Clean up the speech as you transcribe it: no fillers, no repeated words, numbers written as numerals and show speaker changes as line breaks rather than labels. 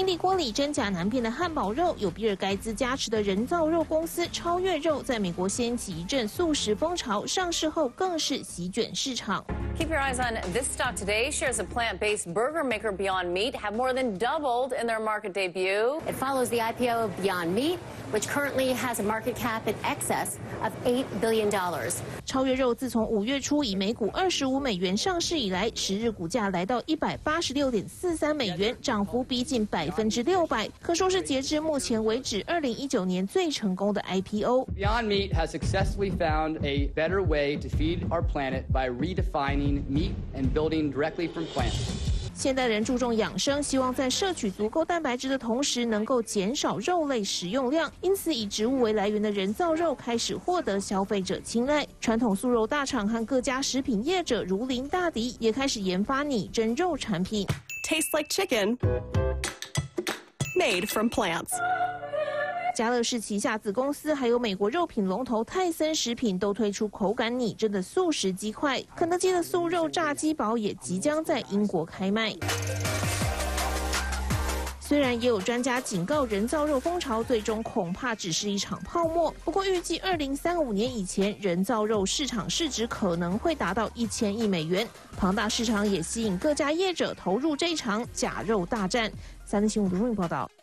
力锅里真假难辨的汉堡肉，有比尔盖茨加持的人造肉公司超越肉，在美国掀起一阵素食风潮，上市后更是席卷市场。
Keep your eyes on this stock today. Shares of plant-based burger maker Beyond Meat have more than doubled in their market debut.
It follows the IPO of Beyond Meat, which currently has a market cap in excess of $8 billion.
超越肉自从5月初以每股25美元上市以来，10日股价来到186.43美元，涨幅逼近600%，可说是截至目前为止2019年最成功的 IPO。
Beyond Meat has successfully found a better way to feed our planet by redefining meat and building directly from plants.
现代人注重养生，希望在摄取足够蛋白质的同时，能够减少肉类食用量，因此以植物为来源的人造肉开始获得消费者青睐。传统素肉大厂和各家食品业者如临大敌，也开始研发拟真肉产品。
Tastes like chicken, made from plants.
家乐氏旗下子公司还有美国肉品龙头泰森食品都推出口感拟真的素食鸡块，肯德基的素肉炸鸡堡也即将在英国开卖。虽然也有专家警告，人造肉风潮最终恐怕只是一场泡沫，不过预计2035年以前，人造肉市场市值可能会达到1000亿美元，庞大市场也吸引各家业者投入这一场假肉大战。3立新闻卢荣报道。